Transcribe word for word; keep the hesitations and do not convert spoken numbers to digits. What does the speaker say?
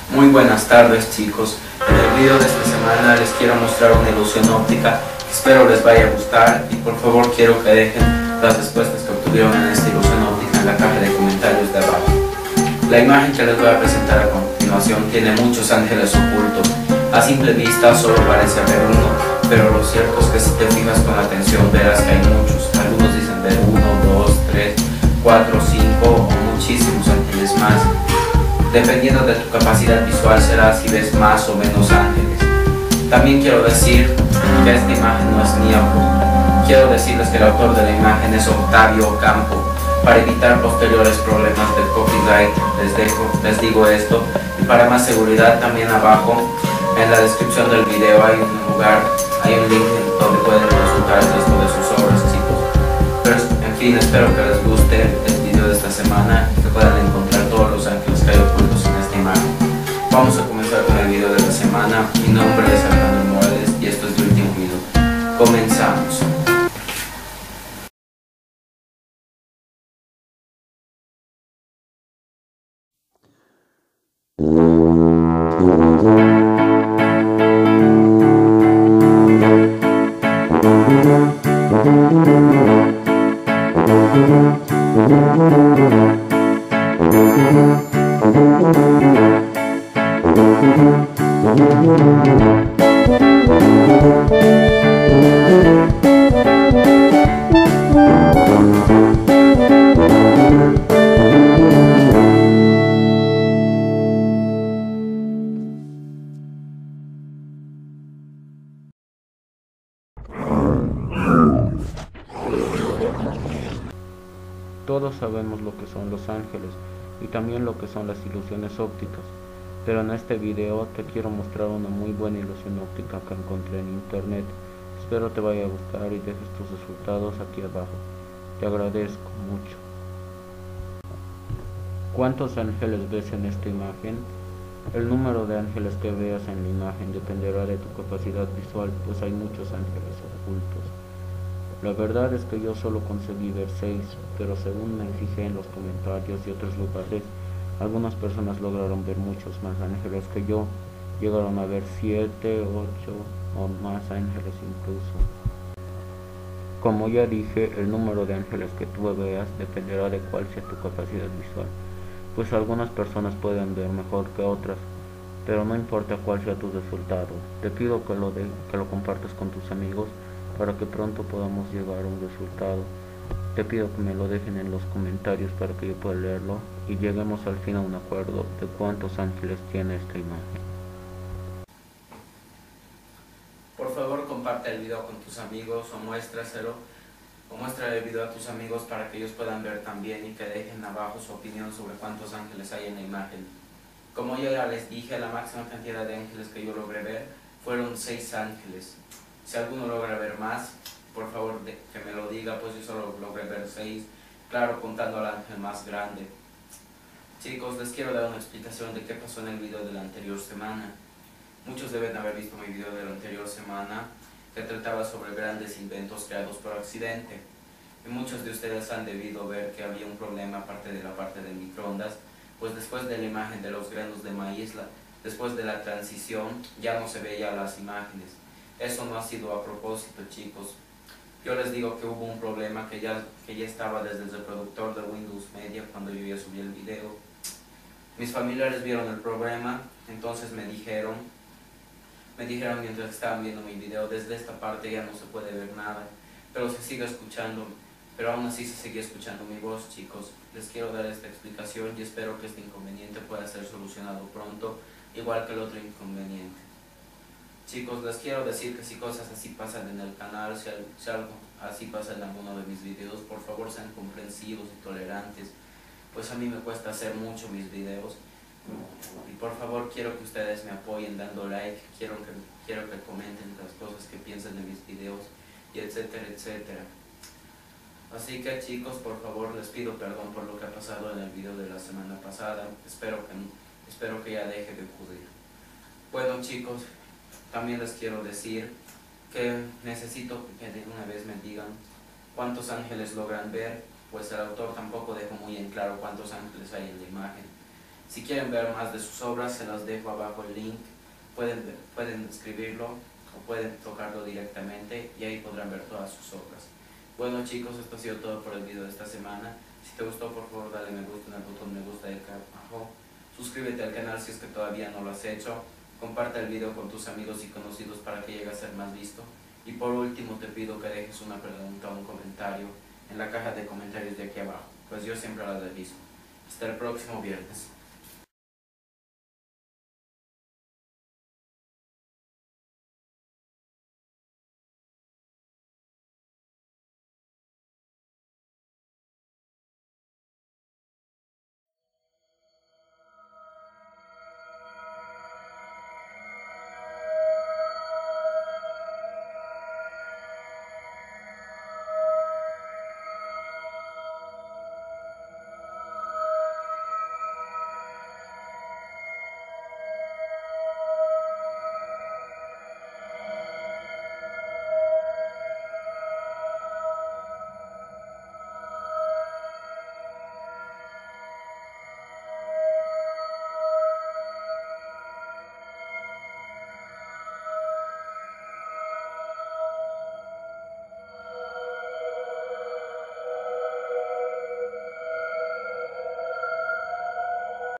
Muy buenas tardes, chicos. En el video de esta semana les quiero mostrar una ilusión óptica que espero les vaya a gustar, y por favor quiero que dejen las respuestas que obtuvieron en esta ilusión óptica en la caja de comentarios de abajo. La imagen que les voy a presentar a continuación tiene muchos ángeles ocultos. A simple vista solo parece haber uno, pero lo cierto es que si te fijas con atención verás que hay muchos. Algunos dicen ver uno, dos, tres, cuatro, cinco o muchísimos ángeles más. Dependiendo de tu capacidad visual será si ves más o menos ángeles. También quiero decir que esta imagen no es mía. Quiero decirles que el autor de la imagen es Octavio Ocampo. Para evitar posteriores problemas del copyright les, dejo, les digo esto, y para más seguridad también abajo en la descripción del video hay un lugar, hay un link donde pueden consultar el resto de sus obras, chicos. Pero en fin, espero que les guste el video de esta semana y que puedan encontrar todos los ángeles que hay ocultos en esta imagen. Vamos a comenzar con el video de la semana. Mi nombre es Alejandro Morales y esto es The Último Minuto. Comenzamos. Todos sabemos lo que son los ángeles y también lo que son las ilusiones ópticas, pero en este video te quiero mostrar una muy buena ilusión óptica que encontré en internet. Espero te vaya a gustar y dejes tus resultados aquí abajo. Te agradezco mucho. ¿Cuántos ángeles ves en esta imagen? El número de ángeles que veas en la imagen dependerá de tu capacidad visual, pues hay muchos ángeles ocultos. La verdad es que yo solo conseguí ver seis, pero según me fijé en los comentarios y otros lugares, algunas personas lograron ver muchos más ángeles que yo. Llegaron a ver siete, ocho o más ángeles incluso. Como ya dije, el número de ángeles que tú veas dependerá de cuál sea tu capacidad visual, pues algunas personas pueden ver mejor que otras, pero no importa cuál sea tu resultado. Te pido que lo, de, que lo compartas con tus amigos para que pronto podamos llegar a un resultado. Te pido que me lo dejen en los comentarios para que yo pueda leerlo y lleguemos al fin a un acuerdo de cuántos ángeles tiene esta imagen. Por favor, comparte el video con tus amigos o muéstraselo o muestra el video a tus amigos para que ellos puedan ver también y que dejen abajo su opinión sobre cuántos ángeles hay en la imagen. Como yo ya les dije, la máxima cantidad de ángeles que yo logré ver fueron seis ángeles. Si alguno logra ver más, por favor de, que me lo diga, pues yo solo logré ver seis, claro, contando al ángel más grande. Chicos, les quiero dar una explicación de qué pasó en el video de la anterior semana. Muchos deben haber visto mi video de la anterior semana, que trataba sobre grandes inventos creados por accidente. Y muchos de ustedes han debido ver que había un problema aparte de la parte del microondas, pues después de la imagen de los granos de maíz, la, después de la transición, ya no se veían las imágenes. Eso no ha sido a propósito, chicos. Yo les digo que hubo un problema que ya, que ya estaba desde el reproductor de Windows Media cuando yo ya subí el video. Mis familiares vieron el problema, entonces me dijeron, me dijeron mientras estaban viendo mi video, desde esta parte ya no se puede ver nada, pero se sigue escuchando, pero aún así se sigue escuchando mi voz, chicos. Les quiero dar esta explicación y espero que este inconveniente pueda ser solucionado pronto, igual que el otro inconveniente. Chicos, les quiero decir que si cosas así pasan en el canal, si, si algo así pasa en alguno de mis videos, por favor sean comprensivos y tolerantes, pues a mí me cuesta hacer mucho mis videos. Y por favor quiero que ustedes me apoyen dando like, quiero que, quiero que comenten las cosas que piensan de mis videos, y etcétera, etcétera. Así que chicos, por favor les pido perdón por lo que ha pasado en el video de la semana pasada, espero que, espero que ya deje de ocurrir. Bueno chicos, también les quiero decir que necesito que de una vez me digan cuántos ángeles logran ver, pues el autor tampoco dejó muy en claro cuántos ángeles hay en la imagen. Si quieren ver más de sus obras, se las dejo abajo el link, pueden, pueden escribirlo o pueden tocarlo directamente y ahí podrán ver todas sus obras. Bueno chicos, esto ha sido todo por el video de esta semana. Si te gustó, por favor dale me gusta en el botón me gusta de acá abajo. Suscríbete al canal si es que todavía no lo has hecho. Comparte el video con tus amigos y conocidos para que llegue a ser más visto. Y por último te pido que dejes una pregunta o un comentario en la caja de comentarios de aquí abajo, pues yo siempre la reviso. Hasta el próximo viernes.